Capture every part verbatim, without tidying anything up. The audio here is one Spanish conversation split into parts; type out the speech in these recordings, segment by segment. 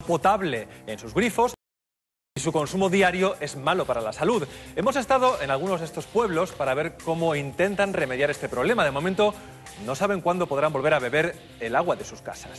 potable en sus grifos y su consumo diario es malo para la salud. Hemos estado en algunos de estos pueblos para ver cómo intentan remediar este problema. De momento no saben cuándo podrán volver a beber el agua de sus casas.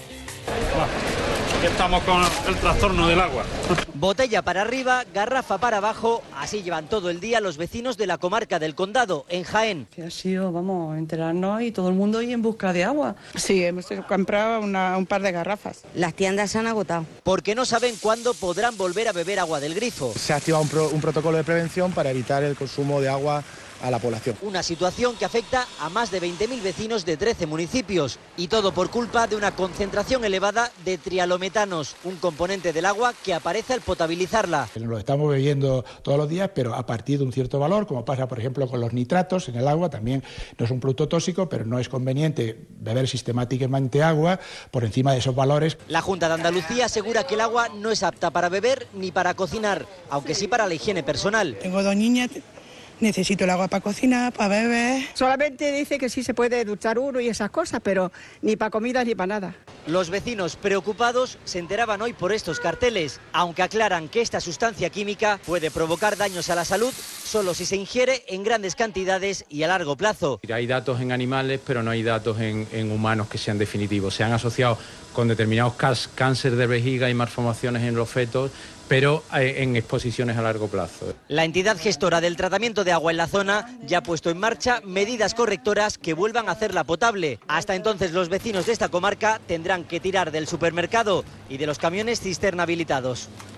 Aquí estamos con el trastorno del agua. Botella para arriba, garrafa para abajo, así llevan todo el día los vecinos de la comarca del Condado, en Jaén. Que ha sido, vamos, enterarnos y todo el mundo ahí en busca de agua. Sí, hemos comprado una, un par de garrafas. Las tiendas se han agotado. Porque no saben cuándo podrán volver a beber agua del grifo. Se ha activado un, pro, un protocolo de prevención para evitar el consumo de agua a la población. Una situación que afecta a más de veinte mil vecinos de trece municipios y todo por culpa de una concentración elevada de trialometanos, un componente del agua que aparece al potabilizarla. Lo estamos bebiendo todos los días, pero a partir de un cierto valor, como pasa por ejemplo con los nitratos en el agua, también no es un producto tóxico, pero no es conveniente beber sistemáticamente agua por encima de esos valores. La Junta de Andalucía asegura que el agua no es apta para beber ni para cocinar, aunque sí para la higiene personal. Tengo dos niñas. Necesito el agua para cocinar, para beber. Solamente dice que sí se puede duchar uno y esas cosas, pero ni para comida ni para nada. Los vecinos preocupados se enteraban hoy por estos carteles, aunque aclaran que esta sustancia química puede provocar daños a la salud solo si se ingiere en grandes cantidades y a largo plazo. Hay datos en animales, pero no hay datos en, en humanos que sean definitivos. Se han asociado con determinados cáncer de vejiga y malformaciones en los fetos, pero en exposiciones a largo plazo. La entidad gestora del tratamiento de agua en la zona ya ha puesto en marcha medidas correctoras que vuelvan a hacerla potable. Hasta entonces los vecinos de esta comarca tendrán que tirar del supermercado y de los camiones cisterna habilitados.